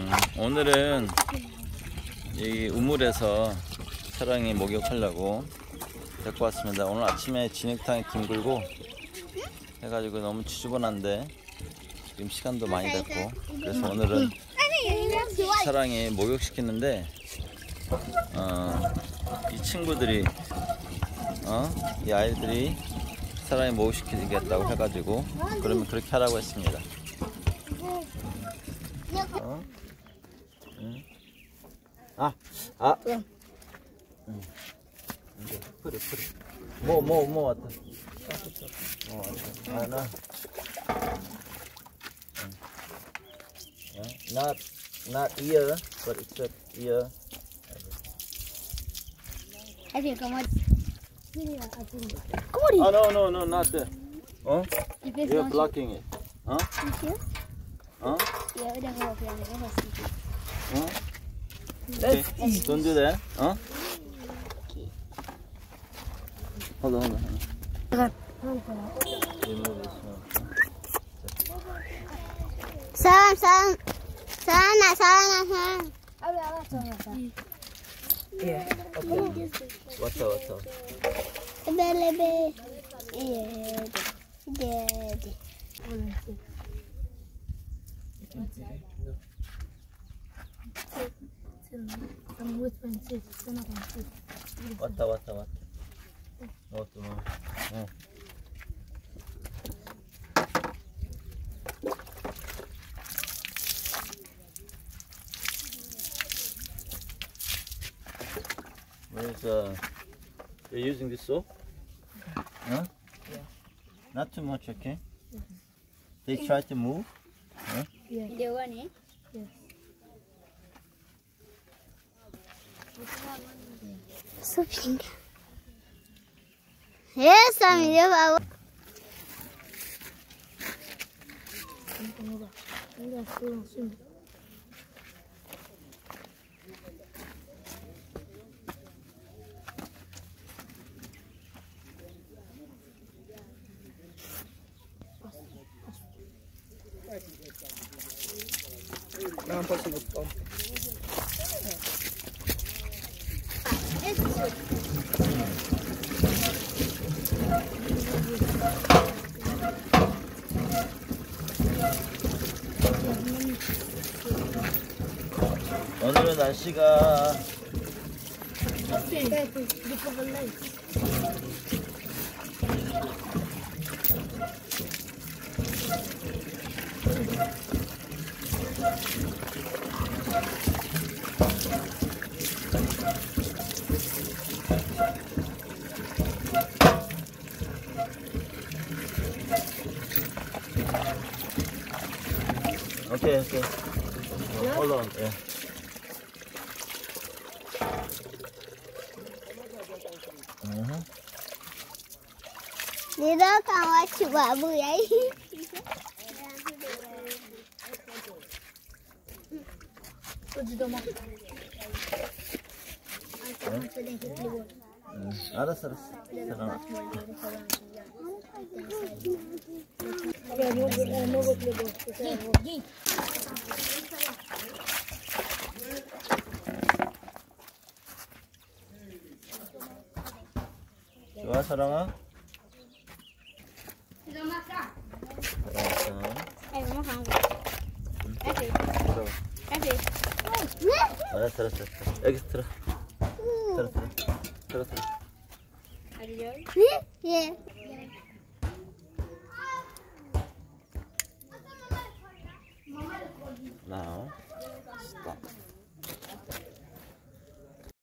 오늘은 이 우물에서 사랑이 목욕하려고 데리고 왔습니다. 오늘 아침에 진흙탕에 뒹굴고 해가지고 너무 지저분한데 지금 시간도 많이 됐고, 그래서 오늘은 사랑이 목욕시키는데 이 친구들이 이 아이들이 사랑이 목욕시키겠다고 해가지고 그러면 그렇게 하라고 했습니다. 뿌리 뭐 왔다. 하나. Not ear, but it's a ear. Oh no, not there. You're blocking it. Okay, don't do that. Hold on. Remove this one. Saran. Yeah. Okay. Water. Water. No. You're using this soap? Huh? Yeah. Not too much, okay? They try to move? Huh? Yeah. They want it? Yes. So pink. Yes, I'm here. Não posso botar. 오늘은 날씨가 Okay. Hold on. Yeah. Đi đó con ơi, chụp vợ vui ấy. 알았어. 좋아, 사랑아. 알았어. 여기 들어. 예. Now, stop.